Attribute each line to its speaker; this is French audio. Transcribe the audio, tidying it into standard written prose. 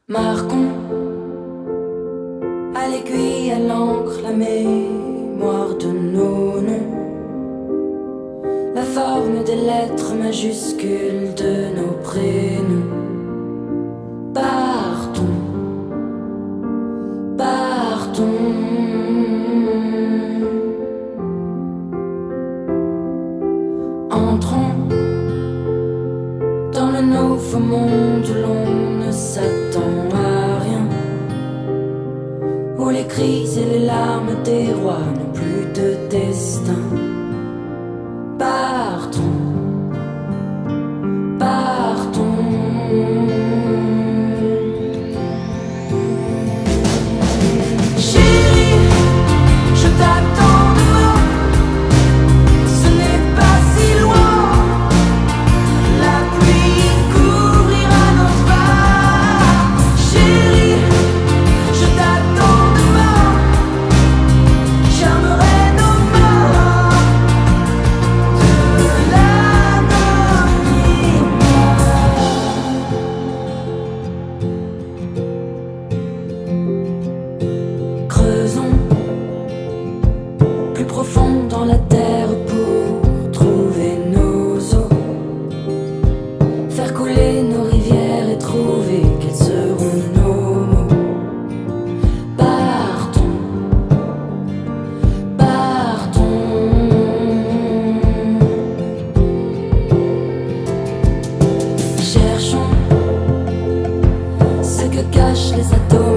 Speaker 1: Marquons à l'aiguille, à l'encre, la mémoire de nos noms, la forme des lettres majuscules de nos prénoms. Partons, partons. Entrons dans le nouveau monde où l'on ne s'attend à rien, où les cris et les larmes des rois n'ont plus de destin. Partons, partons. Chérie, je t'attends demain, ce n'est pas si loin. La pluie couvrira nos pas. Chérie, je t'attends demain, j'aimerais nos mains de l'anonymat. Creusons plus profond dans la terre pour trouver nos eaux, faire couler nos rivières et trouver quels seront nos mots. Partons, partons. Cherchons ce que cachent les atomes